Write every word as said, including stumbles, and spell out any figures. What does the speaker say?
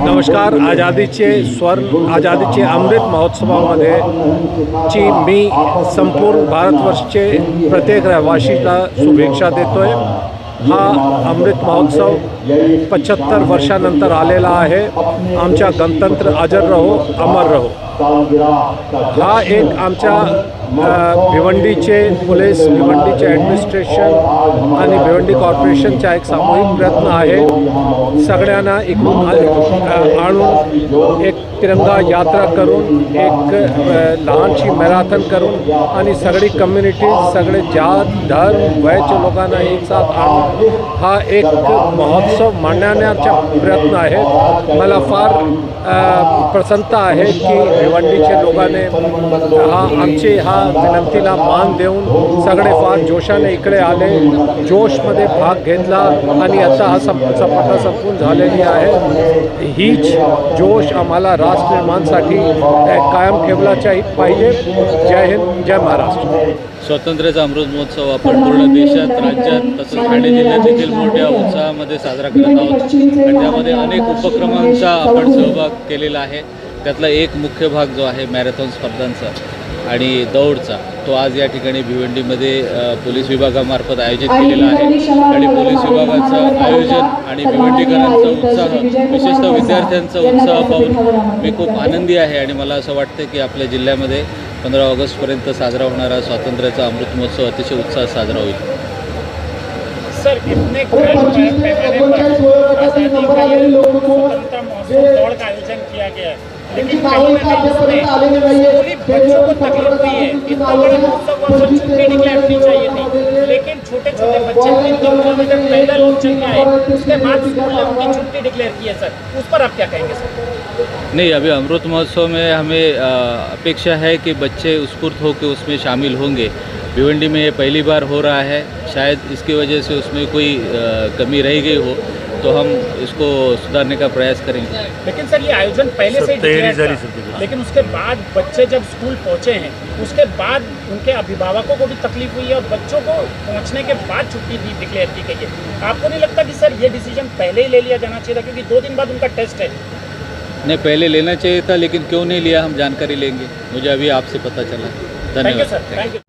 नमस्कार. आझादीचे स्वर्ण आझादीचे अमृत महोत्सवामध्ये ची मी संपूर्ण भारतवर्षाचे प्रत्येक रहिवासीला शुभेच्छा देतोय. हा अमृत महोत्सव पंच्याहत्तर वर्षानंतर आलेला आहे. आमच्या गणतंत्र अजर रहो, अमर रहो. हा एक आमच्या भिवंडीचे पोलीस, भिवंडीचे ॲडमिनिस्ट्रेशन आणि भिवंडी कॉर्पोरेशनचा एक सामूहिक प्रयत्न आहे. सगळ्यांना इकडून आणून एक तिरंगा यात्रा करून, एक लहानशी मॅरेथॉन करून आणि सगळी कम्युनिटी, सगळे जात धर्म वयाच्या लोकांना एक साथ आणून हा एक महोत्सव मांडण्याचा प्रयत्न आहे. मला फार प्रसन्नता आहे की भिवंडीच्या लोकांनी हा आमचे हा विनंतीला मान देऊन सगळे फार जोशाने इकडे आले, जोशमध्ये भाग घेतला आणि आता हा सप सपाटा संपून झालेली आहे. हीच जोश आम्हाला राष्ट्र निर्माणासाठी कायम ठेवला पाहिजे. जय हिंद, जय महाराष्ट्र. स्वातंत्र्याचा अमृत महोत्सव आपण पूर्ण देशात, राज्यात तसंच ठाणे जिल्ह्यात देखील मोठ्या उत्साहामध्ये साजरा करत आहोत आणि त्यामध्ये अनेक उपक्रमांचा आपण सहभाग केलेला आहे. त्यातला एक मुख्य भाग जो आहे मॅरेथॉन स्पर्धांचा आणि दौडचा, तो आज या ठिकाणी भिवंडीमध्ये पोलीस विभागामार्फत आयोजित केलेला आहे. आणि पोलीस विभागाचं आयोजन आणि भिवंडीकरांचा उत्साह, विशेषतः विद्यार्थ्यांचा उत्साह पाहून मी खूप आनंदी आहे. आणि मला असं वाटतं की आपल्या जिल्ह्यामध्ये पंधरा ऑगस्टपर्यंत साजरा होणारा स्वातंत्र्याचा अमृत महोत्सव अतिशय उत्साहात साजरा होईल. सर, इतने पैमाने पर आज़ादी का ये स्वतंत्रता महोत्सव दौड़ का आयोजन किया गया है, लेकिन कहीं ना कहीं स्कूली बच्चों को तकलीफ हुई है. इतना बड़ा महोत्सव हुआ तो छुट्टी डिक्लेयर होनी चाहिए थी, लेकिन छोटे छोटे बच्चे तीन तीन किलोमीटर पैदल लोग चल के आए, उसके बाद स्कूल ने उनकी छुट्टी डिक्लेयर की है. सर, उस पर आप क्या कहेंगे? सर, नहीं, अभी अमृत महोत्सव में हमें अपेक्षा है कि बच्चे उत्स्फूर्त होकर उसमें शामिल होंगे. भिवंडी में ये पहली बार हो रहा है, शायद इसकी वजह से उसमें कोई आ, कमी रह गई हो, तो हम इसको सुधारने का प्रयास करेंगे. लेकिन सर, ये आयोजन पहले से ही डिक्लेयर था, लेकिन उसके बाद बच्चे जब स्कूल पहुंचे हैं, उसके बाद उनके अभिभावकों को भी तकलीफ हुई है और बच्चों को पहुंचने के बाद छुट्टी भी डिक्लेयर की गई है. आपको नहीं लगता कि सर ये डिसीजन पहले ही ले लिया जाना चाहिए था, क्योंकि दो दिन बाद उनका टेस्ट है? नहीं, पहले लेना चाहिए था, लेकिन क्यों नहीं लिया हम जानकारी लेंगे. मुझे अभी आपसे पता चला. धन्यवाद. Sir, thank you.